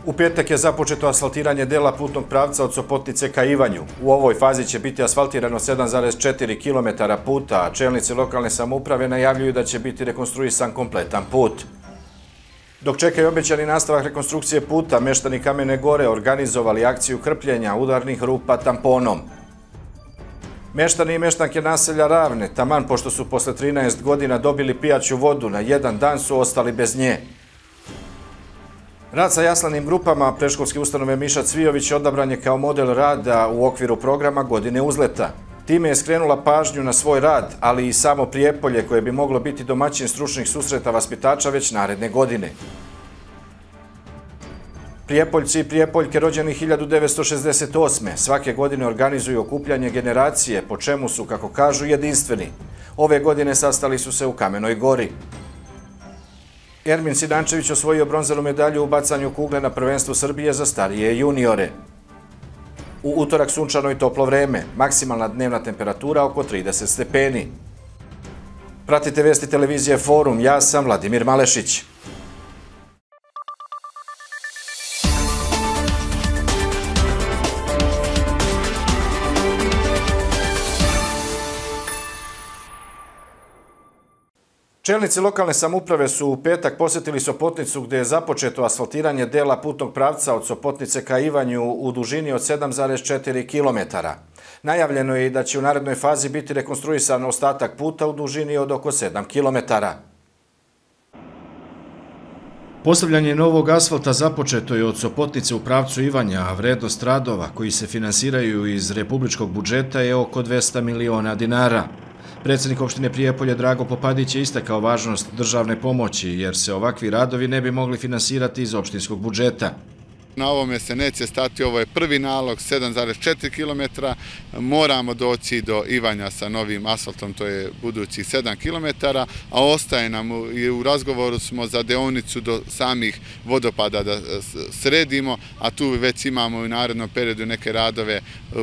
U petak je započeto asfaltiranje dela putnog pravca od Sopotnice ka Ivanju. U ovoj fazi će biti asfaltirano 7,4 km puta, a čelnici lokalne samouprave najavljuju da će biti rekonstruisan kompletan put. Dok čekaju obećani nastavak rekonstrukcije puta, meštani Kamene Gore organizovali akciju krpljenja udarnih rupa tamponom. Meštani i meštanke naselja Ravne, taman pošto su posle 13 godina dobili pijaću vodu, na jedan dan su ostali bez nje. Rad sa jaslanim grupama predškolske ustanove Miša Cvijović odabran je kao model rada u okviru programa Godine uzleta. Time je skrenula pažnju na svoj rad, ali i samo Prijepolje koje bi moglo biti domaćin stručnih susreta vaspitača već naredne godine. Prijepoljci i Prijepoljke rođeni 1968. svake godine organizuju okupljanje generacije, po čemu su, kako kažu, jedinstveni. Ove godine sastali su se u Kamenoj Gori. Ermin Sinančević osvojio bronzanu medalju u bacanju kugle na prvenstvu Srbije za starije juniore. U utorak sunčano i toplo vreme, maksimalna dnevna temperatura oko 30 stepeni. Pratite vesti televizije Forum, ja sam Vladimir Malešić. Čelnici lokalne samouprave su u petak posjetili Sopotnicu gdje je započeto asfaltiranje dela putnog pravca od Sopotnice ka Ivanju u dužini od 7,4 km. Najavljeno je i da će u narednoj fazi biti rekonstruisan ostatak puta u dužini od oko 7 km. Postavljanje novog asfalta započeto je od Sopotnice u pravcu Ivanja, a vrednost radova koji se finansiraju iz republičkog budžeta je oko 200 miliona dinara. Predsjednik opštine Prijepolje Drago Popadić je istakao važnost državne pomoći, jer se ovakvi radovi ne bi mogli finansirati iz opštinskog budžeta. Na ovome se neće stati, ovo je prvi nalog, 7,4 km, moramo doći do Ivanja sa novim asfaltom, to je budućih 7 km, a ostaje nam, i u razgovoru smo za deonicu do samih vodopada da sredimo, a tu već imamo u narednom periodu neke radove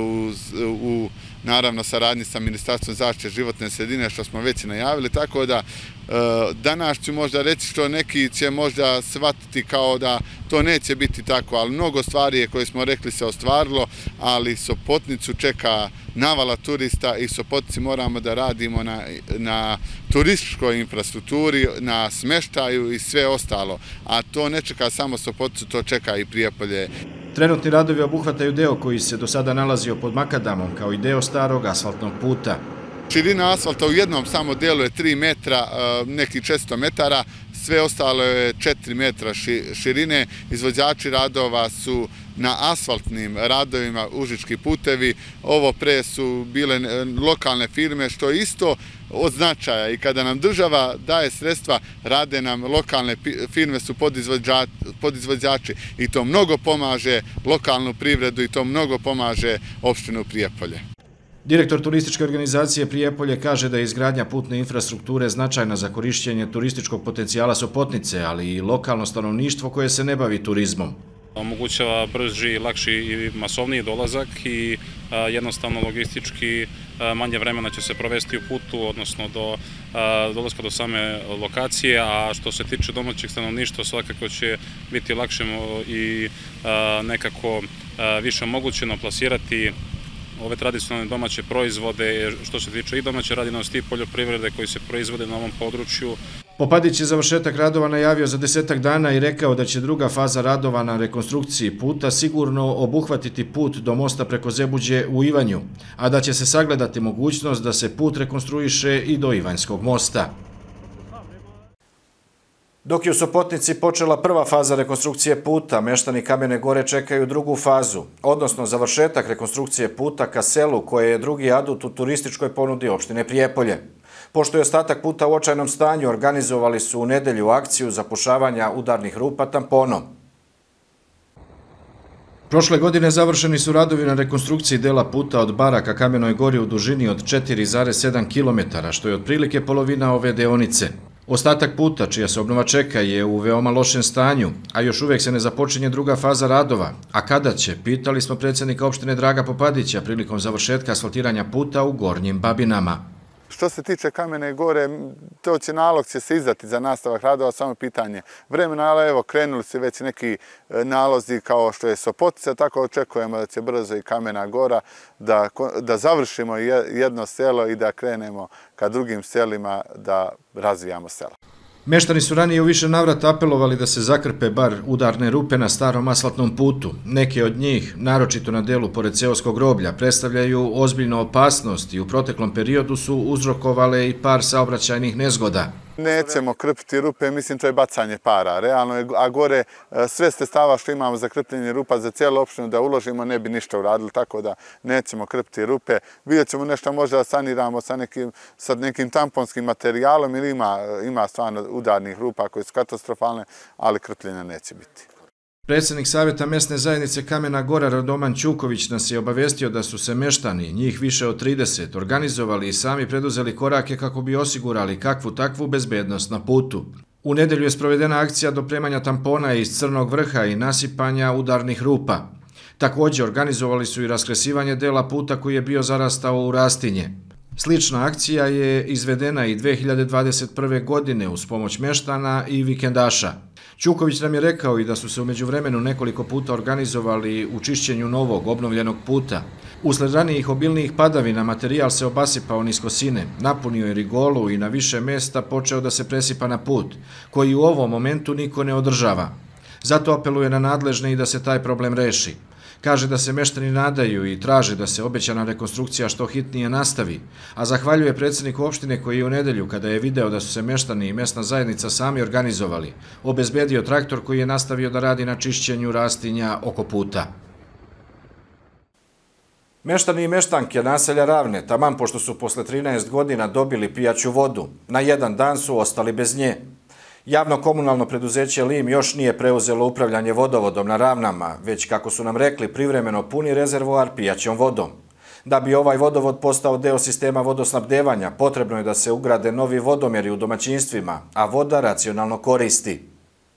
u naravno saradnji sa Ministarstvom zaštite životne sredine, što smo već najavili, tako da danas ću možda reći što neki će možda shvatiti kao da to neće biti tako, ali mnogo stvari koje smo rekli se ostvarilo, ali Sopotnicu čeka navala turista i Sopotnici moramo da radimo na turističkoj infrastrukturi, na smeštaju i sve ostalo, a to ne čeka samo Sopotnicu, to čeka i Prijepolje. Trenutni radovi obuhvataju deo koji se do sada nalazio pod makadamom, kao i deo starog asfaltnog puta. Širina asfalta u jednom samo delu je 3 metra, nekih 400 metara, sve ostalo je 4 metra širine. Izvođači radova su na asfaltnim radovima Užički putevi. Ovo pre su bile lokalne firme, što je isto od značaja. I kada nam država daje sredstva, rade nam lokalne firme, su podizvođači. I to mnogo pomaže lokalnu privredu i to mnogo pomaže opštinu Prijepolje. Direktor turističke organizacije Prijepolje kaže da je izgradnja putne infrastrukture značajna za korišćenje turističkog potencijala Sopotnice, ali i lokalno stanovništvo koje se ne bavi turizmom. Omogućava brži, lakši i masovniji dolazak i jednostavno logistički manje vremena će se provesti u putu, odnosno do dolaska do same lokacije, a što se tiče domaćeg stanovništva svakako će biti lakše i nekako više omogućeno plasirati ove tradicionalne domaće proizvode, što se tiče i domaće radinosti i poljoprivrede koji se proizvode na ovom području. Popadić je završetak radova najavio za 10 dana i rekao da će druga faza radova na rekonstrukciji puta sigurno obuhvatiti put do mosta preko Zebuđe u Ivanju, a da će se sagledati mogućnost da se put rekonstruiše i do Ivanjskog mosta. Dok je u Sopotnici počela prva faza rekonstrukcije puta, meštani Kamene Gore čekaju drugu fazu, odnosno završetak rekonstrukcije puta ka selu koje je drugi adut u turističkoj ponudi opštine Prijepolje. Pošto je ostatak puta u očajnom stanju, organizovali su u nedelju akciju zapušavanja udarnih rupa tamponom. Prošle godine završeni su radovi na rekonstrukciji dela puta od Bara ka Kamenoj Gori u dužini od 4,7 km, što je otprilike polovina ove deonice. Ostatak puta, čija se obnova čeka, je u veoma lošem stanju, a još uvijek se ne započinje druga faza radova. A kada će, pitali smo predsjednika opštine Draga Popadića prilikom završetka asfaltiranja puta u Gornjim Babinama. Što se tiče Kamene Gore, nalog će se izdati za nastavak radova, samo pitanje vremena, ali evo, krenuli se već neki nalozi kao što je Sopotica, tako očekujemo da će brzo i Kamena Gora da završimo jedno selo i da krenemo ka drugim selima da razvijamo sela. Meštani su ranije u više navrata apelovali da se zakrpe bar udarne rupe na starom asfaltnom putu. Neke od njih, naročito na delu pored seoskog groblja, predstavljaju ozbiljnu opasnost i u proteklom periodu su uzrokovale i par saobraćajnih nezgoda. Nećemo krpiti rupe, mislim to je bacanje para. Realno je, a gore sve sredstava što imamo za krpljenje rupa za cijelu opštinu da uložimo ne bi ništa uradili, tako da nećemo krpiti rupe. Vidjet ćemo nešto možda da saniramo sa nekim tamponskim materijalom ili ima stvarno udarnih rupa koje su katastrofalne, ali krpljenja neće biti. Predsjednik Savjeta mesne zajednice Kamena Gora Radoman Ćuković nas je obavestio da su se meštani, njih više od 30, organizovali i sami preduzeli korake kako bi osigurali kakvu takvu bezbednost na putu. U nedelju je sprovedena akcija dopremanja tampona iz Crnog Vrha i nasipanja udarnih rupa. Također organizovali su i raskresivanje dela puta koji je bio zarastao u rastinje. Slična akcija je izvedena i 2021. godine uz pomoć meštana i vikendaša. Ćuković nam je rekao i da su se u međuvremenu nekoliko puta organizovali u čišćenju novog, obnovljenog puta. Usled ranijih obilnijih padavina materijal se obasipao niz kosine, napunio je rigolu i na više mjesta počeo da se presipa na put, koji u ovom momentu niko ne održava. Zato apeluje na nadležne i da se taj problem reši. Kaže da se meštani nadaju i traže da se obećana rekonstrukcija što hitnije nastavi, a zahvaljuje predsjedniku opštine koji je u nedelju, kada je video da su se meštani i mesna zajednica sami organizovali, obezbedio traktor koji je nastavio da radi na čišćenju rastinja oko puta. Meštani i meštanke naselja Ravne, taman pošto su posle 13 godina dobili pijaću vodu, na jedan dan su ostali bez nje. Javno komunalno preduzeće Lim još nije preuzelo upravljanje vodovodom na Ravnama, već, kako su nam rekli, privremeno puni rezervoar pijaćom vodom. Da bi ovaj vodovod postao deo sistema vodosnabdevanja, potrebno je da se ugrade novi vodomjeri u domaćinstvima, a voda racionalno koristi.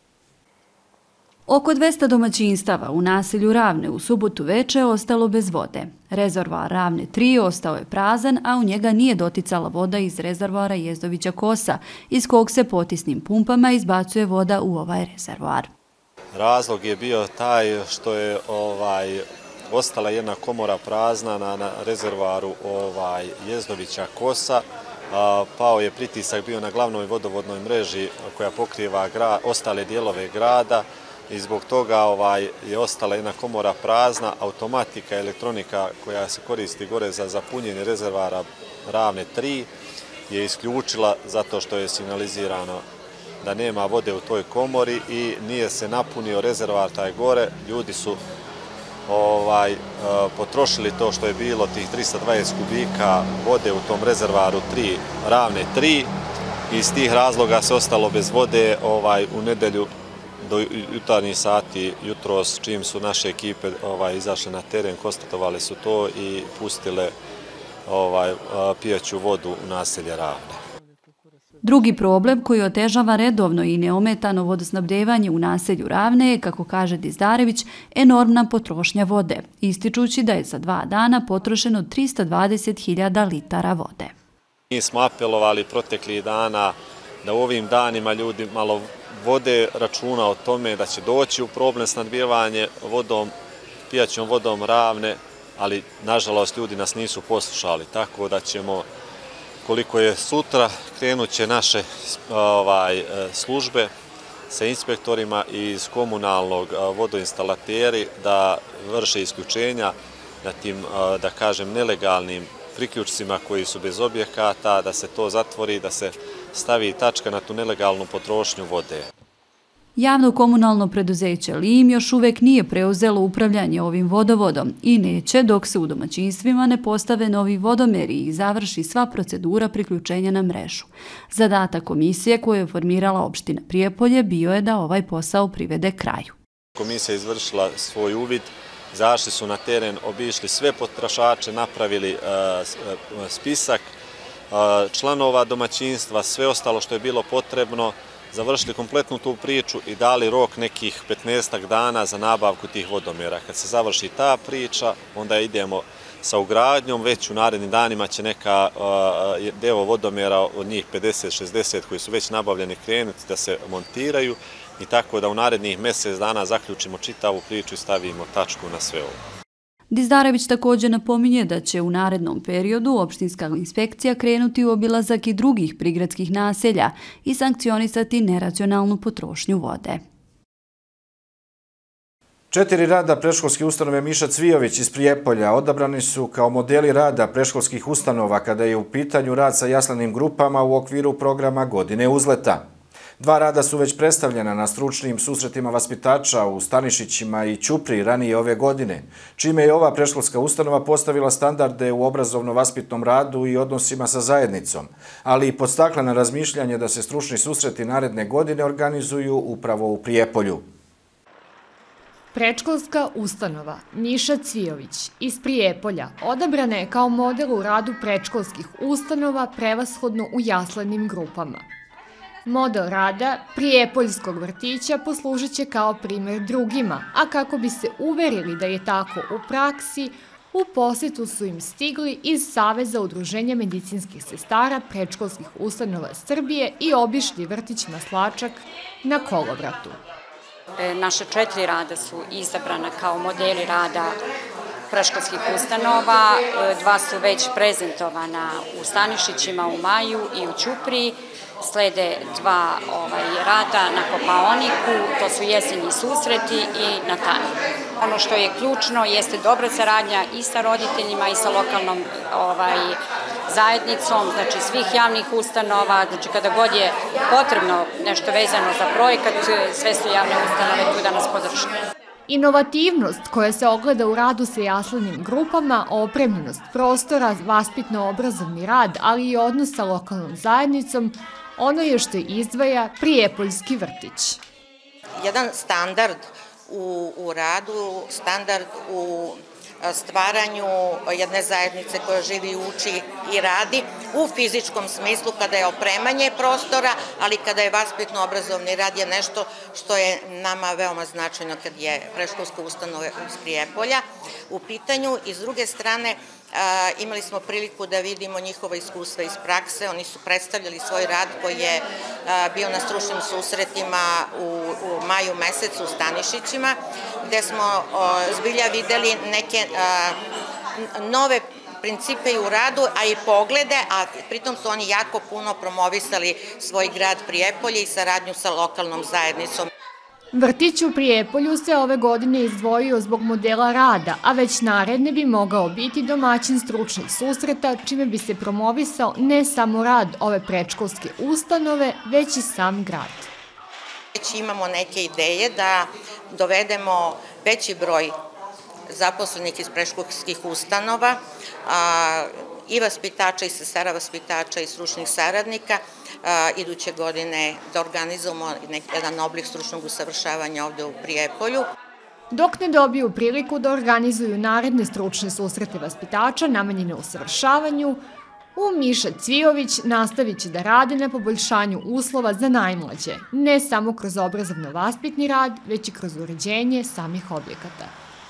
Oko 200 domaćinstava u naselju Ravne u subotu veče ostalo bez vode. Rezervoar Ravne 3 ostao je prazan, a u njega nije doticala voda iz rezervoara Jezdovića Kosa, iz kog se potisnim pumpama izbacuje voda u ovaj rezervoar. Razlog je bio taj što je ostala jedna komora prazna na rezervoaru Jezdovića Kosa. Pao je pritisak bio na glavnoj vodovodnoj mreži koja pokriva ostale dijelove grada. I zbog toga je ostala jedna komora prazna, automatika, elektronika koja se koristi gore za zapunjenje rezervara Ravne 3 je isključila zato što je signalizirano da nema vode u toj komori i nije se napunio rezervar taj gore. Ljudi su potrošili to što je bilo tih 320 kubika vode u tom rezervaru Ravne 3 i iz tih razloga se ostalo bez vode u nedelju do jutarnjih sati jutros, čim su naše ekipe izašle na teren, konstatovali su to i pustile pijaću vodu u naselje Ravne. Drugi problem koji otežava redovno i neometano vodosnabdevanje u naselju Ravne je, kako kaže Dizdarević, enormna potrošnja vode, ističući da je za 2 dana potrošeno 320.000 litara vode. Mi smo apelovali proteklih dana da u ovim danima ljudi malo vode računa o tome da će doći u problem snabdijevanje vodom, pijaćom vodom Ravne, ali nažalost ljudi nas nisu poslušali, tako da ćemo, koliko je sutra, krenut će naše službe sa inspektorima iz komunalnog vodoinstalateri da vrše isključenja na tim, da kažem, nelegalnim priključcima koji su bez objekata, da se to zatvori, da se stavi tačka na tu nelegalnu potrošnju vode. Javno komunalno preduzeće Lim još uvek nije preuzelo upravljanje ovim vodovodom i neće dok se u domaćinstvima ne postave novi vodomeri i završi sva procedura priključenja na mrežu. Zadatak komisije koju je formirala opština Prijepolje bio je da ovaj posao privede kraju. Komisija je izvršila svoj uvid, zašli su na teren, obišli sve potrošače, napravili spisak članova domaćinstva, sve ostalo što je bilo potrebno, završili kompletnu tu priču i dali rok nekih 15 dana za nabavku tih vodomjera. Kad se završi ta priča, onda idemo sa ugradnjom, već u narednim danima će neka deo vodomera od njih 50-60 koji su već nabavljeni krenuti da se montiraju i tako da u narednih mjesec dana zaključimo čitavu priču i stavimo tačku na sve ovo. Dizdarević također napominje da će u narednom periodu opštinska inspekcija krenuti u obilazak i drugih prigradskih naselja i sankcionisati neracionalnu potrošnju vode. 4 rada predškolske ustanove Miša Cvijović iz Prijepolja odabrani su kao modeli rada predškolskih ustanova kada je u pitanju rad sa jaslenim grupama u okviru programa Godine uzleta. 2 rada su već predstavljena na stručnim susretima vaspitača u Stanišićima i Ćupriji ranije ove godine, čime je ova predškolska ustanova postavila standarde u obrazovno-vaspitnom radu i odnosima sa zajednicom, ali i podstakla na razmišljanje da se stručni susreti naredne godine organizuju upravo u Prijepolju. Predškolska ustanova Miša Cvijović iz Prijepolja odabrana je kao model u radu predškolskih ustanova prevashodno u jaslenim grupama. Model rada Prijepoljskog vrtića poslužit će kao primjer drugima, a kako bi se uverili da je tako u praksi, u posjetu su im stigli iz Saveza udruženja medicinskih sestara predškolskih ustanova Srbije i obišli vrtić Maslačak na kolovratu. Naše 4 rada su izabrana kao modeli rada predškolskih ustanova, 2 su već prezentovana u Stanišićima u maju i u Ćupriji, slede 2 rada na Kopaoniku, to su jesenji susreti i na Tani. Ono što je ključno jeste dobra saradnja i sa roditeljima i sa lokalnom zajednicom, znači svih javnih ustanova, znači kada god je potrebno nešto vezano za projekat, sve su javne ustanove tu da nas podrže. Inovativnost koja se ogleda u radu sa jaslenim grupama, opremljenost prostora, vaspitno-obrazovni rad, ali i odnos sa lokalnom zajednicom, ono je što izdvaja Prijepoljski vrtić. Jedan standard u radu, standard u stvaranju jedne zajednice koja živi, uči i radi u fizičkom smislu kada je opremanje prostora, ali kada je vaspitno-obrazovni rad je nešto što je nama veoma značajno kad je predškolska ustanova iz Prijepolja u pitanju. I s druge strane imali smo priliku da vidimo njihova iskustva iz prakse. Oni su predstavljali svoj rad koji je bio na stručnim susretima u maju mesecu u Stanišićima, gde smo zbilja videli neke nove principe i u radu, a i poglede, a pritom su oni jako puno promovisali svoj grad Prijepolje i saradnju sa lokalnom zajednicom. Vrtić u Prijepolju se ove godine izdvojio zbog modela rada, a već naredne bi mogao biti domaćin stručnih susreta, čime bi se promovisao ne samo rad ove predškolske ustanove, već i sam grad. Već imamo neke ideje da dovedemo veći broj zaposlenih iz predškolskih ustanova, i vaspitača i sestara vaspitača i stručnih saradnika, iduće godine da organizujemo jedan oblik stručnog usavršavanja ovde u Prijepolju. Dok ne dobiju priliku da organizuju naredne stručne susrete vaspitača namenjene usavršavanju, Miša Cvijović nastavit će da rade na poboljšanju uslova za najmlađe, ne samo kroz obrazovno-vaspitni rad, već i kroz uređenje samih objekata.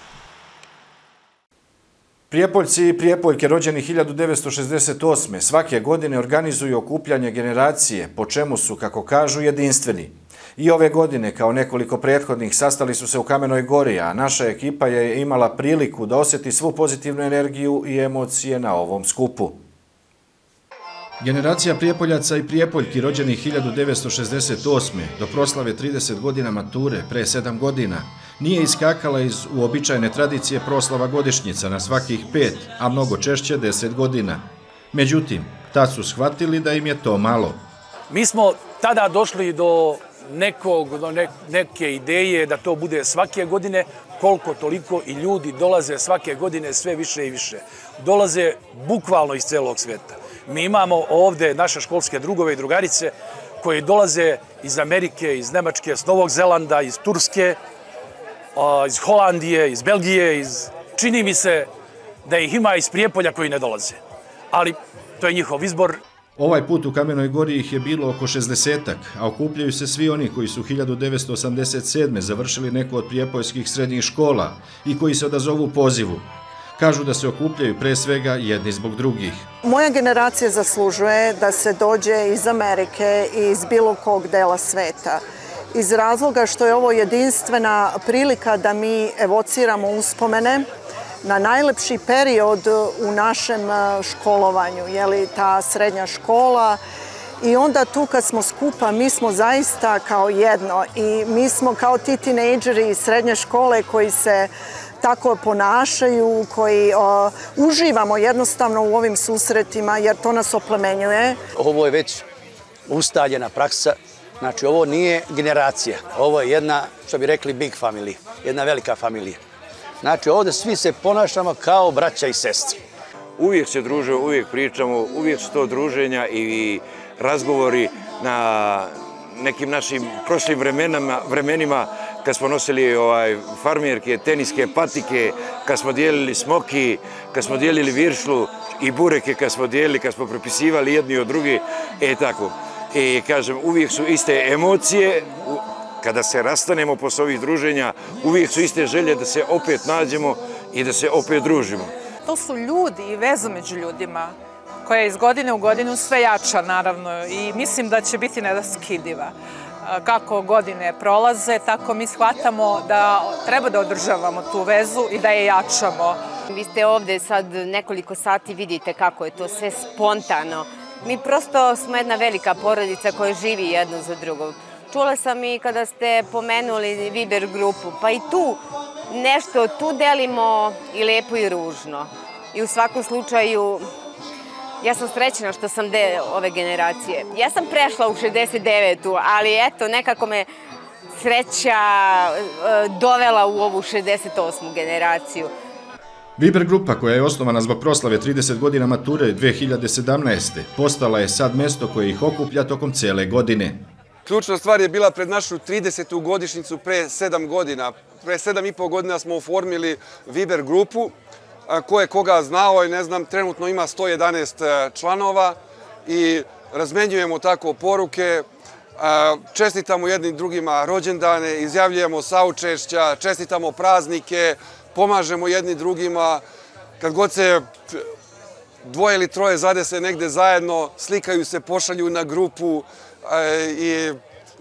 Prijepoljci i prijepoljke rođeni 1968. svake godine organizuju okupljanje generacije, po čemu su, kako kažu, jedinstveni. I ove godine, kao nekoliko prethodnih, sastali su se u Kamenoj Gori, a naša ekipa je imala priliku da osjeti svu pozitivnu energiju i emocije na ovom skupu. Generacija Prijepoljaca i Prijepoljki rođenih 1968. do proslave 30 godina mature pre 7 godina nije iskakala iz uobičajene tradicije proslava godišnjica na svakih 5, a mnogo češće 10 godina. Međutim, tad su shvatili da im je to malo. Mi smo tada došli do neke ideje da to bude svake godine, koliko toliko i ljudi dolaze svake godine sve više i više. Dolaze bukvalno iz celog sveta. Mi imamo ovde naše školske drugove i drugarice koji dolaze iz Amerike, iz Nemačke, iz Novog Zelanda, iz Turske, iz Holandije, iz Belgije. Čini mi se da ih ima iz Prijepolja koji ne dolaze. Ali to je njihov izbor. Ovaj put u Kamenoj Gori ih je bilo oko 60-ak, a okupljaju se svi oni koji su 1987. završili neku od prijepoljskih srednjih škola i koji se odazovu pozivu. Kažu da se okupljaju pre svega jedni zbog drugih. Moja generacija zaslužuje da se dođe iz Amerike i iz bilo kog dela sveta. Iz razloga što je ovo jedinstvena prilika da mi evociramo uspomene na najlepši period u našem školovanju, ta srednja škola. I onda tu kad smo skupa, mi smo zaista kao jedno i mi smo kao ti tinejdžeri iz srednje škole koji se tako ponašaju, koji uživamo jednostavno u ovim susretima jer to nas oplemenjuje. Ovo je već ustaljena praksa, znači ovo nije generacija, ovo je jedna, što bi rekli, big family, jedna velika familija. Znači ovdje svi se ponašamo kao braća i sestri. Uvijek se družimo, uvijek pričamo, uvijek su to druženja i razgovori na nekim našim prošlim vremenima kad smo nosili farmerke, teniske patike, kad smo dijelili smoki, kad smo dijelili viršlu i bureke kad smo dijelili, kad smo prepisivali jedni od drugi, tako. I kažem, uvijek su iste emocije, kada se rastanemo posle ovih druženja, uvijek su iste želje da se opet nađemo i da se opet družimo. To su ljudi i veza među ljudima koja je iz godine u godinu sve jača, naravno, i mislim da će biti neraskidiva. Kako godine prolaze, tako mi shvatamo da treba da održavamo tu vezu i da je jačamo. Vi ste ovde sad nekoliko sati, vidite kako je to sve spontano. Mi prosto smo jedna velika porodica koja živi jedno za drugom. Čula sam i kada ste pomenuli Viber grupu, pa i tu nešto, tu delimo i lepo i ružno. I u svakom slučaju, ja sam srećna što sam deo ove generacije. Ja sam prešla u 69-u, ali eto, nekako me sreća dovela u ovu 68. generaciju. Viber grupa, koja je osnovana zbog proslave 30 godina mature 2017. postala je sad mesto koje ih okuplja tokom cele godine. Ključna stvar je bila pred našu 30. godišnjicu pre 7 godina. Pre 7,5 godina smo oformili Viber grupu. Ko je koga znao i ne znam, trenutno ima 111 članova i razmenjujemo tako poruke, čestitamo jednim drugima rođendane, izjavljujemo saučešća, čestitamo praznike, pomažemo jedni drugima. Kad god se dvoje ili troje zadese negde zajedno, slikaju se, pošalju na grupu i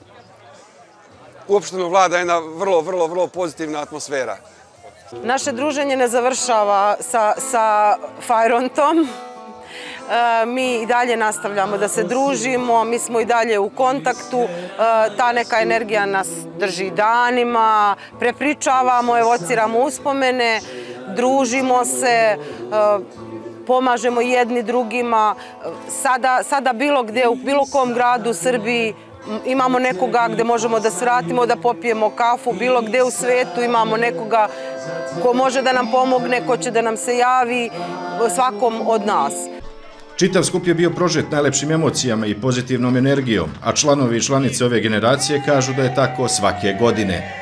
uopšteno vlada jedna vrlo pozitivna atmosfera. Naše druženje ne završava sa fajrontom. Mi i dalje nastavljamo da se družimo, mi smo i dalje u kontaktu, ta neka energija nas drži danima, prepričavamo, evociramo uspomene, družimo se, pomažemo jedni drugima. Sada bilo gde, u bilo kom gradu u Srbiji imamo nekoga gde možemo da svratimo, da popijemo kafu, bilo gde u svetu imamo nekoga ko može da nam pomogne, ko će da nam se javi, svakom od nas. Čitav skup je bio prožet najlepšim emocijama i pozitivnom energijom, a članovi i članice ove generacije kažu da je tako svake godine.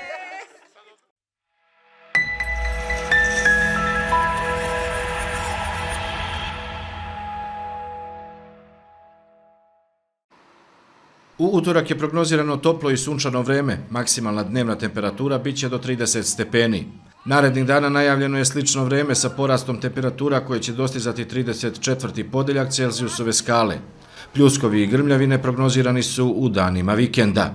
U utorak je prognozirano toplo i sunčano vreme, maksimalna dnevna temperatura biće do 30 stepeni. Narednih dana najavljeno je slično vreme sa porastom temperatura koje će dostizati 34. podeljak Celzijusove skale. Pljuskovi i grmljavine prognozirani su u danima vikenda.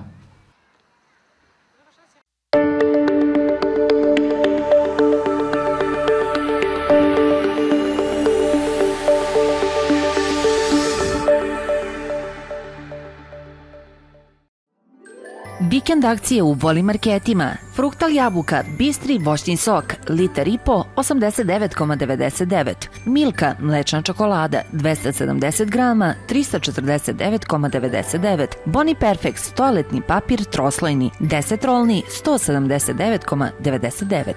Vikend akcije u Voli marketima. Fruktal jabuka, bistri voćni sok, liter i po, 89,99. Milka, mlečna čokolada, 270 grama, 349,99. Boni Perfect, toaletni papir troslojni, 10 rolni, 179,99.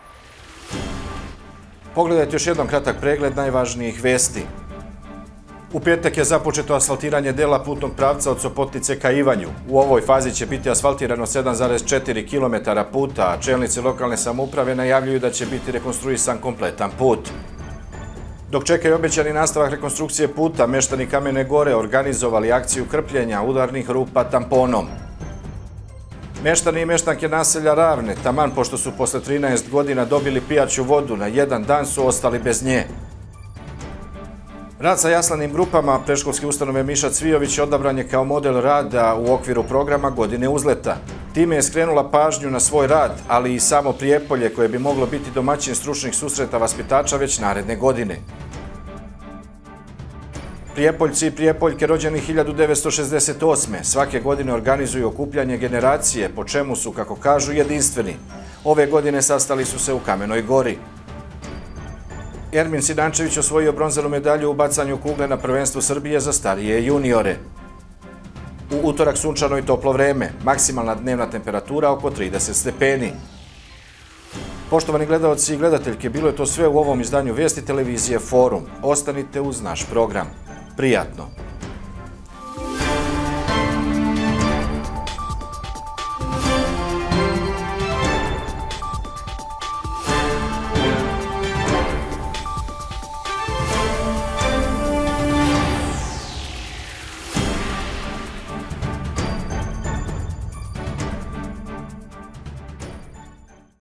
Pogledajte još jednom kratak pregled najvažnijih vesti. U petak je započeto asfaltiranje dela putnog pravca od Sopotnice ka Ivanju. U ovoj fazi će biti asfaltirano 7,4 km puta, a čelnici lokalne samouprave najavljuju da će biti rekonstruisan kompletan put. Dok čekaju obećani nastavak rekonstrukcije puta, meštani Kamene Gore organizovali akciju krpljenja udarnih rupa tamponom. Meštani i meštanke naselja Ravne, taman pošto su posle 13 godina dobili pijaću vodu, na jedan dan su ostali bez nje. Rad sa jaslanim grupama predškolske ustanove Miša Cvijović odabran je kao model rada u okviru programa Godine uzleta. Time je skrenula pažnju na svoj rad, ali i samo Prijepolje koje bi moglo biti domaćin stručnih susreta vaspitača već naredne godine. Prijepoljci i Prijepoljke rođeni 1968. svake godine organizuju okupljanje generacije, po čemu su, kako kažu, jedinstveni. Ove godine sastali su se u Kamenoj Gori. Ermin Sinančević osvojio bronzanu medalju u bacanju kugle na prvenstvu Srbije za starije juniore. U utorak sunčano i toplo vreme, maksimalna dnevna temperatura oko 30 stepeni. Poštovani gledalci i gledateljke, bilo je to sve u ovom izdanju Vijesti televizije Forum. Ostanite uz naš program. Prijatno!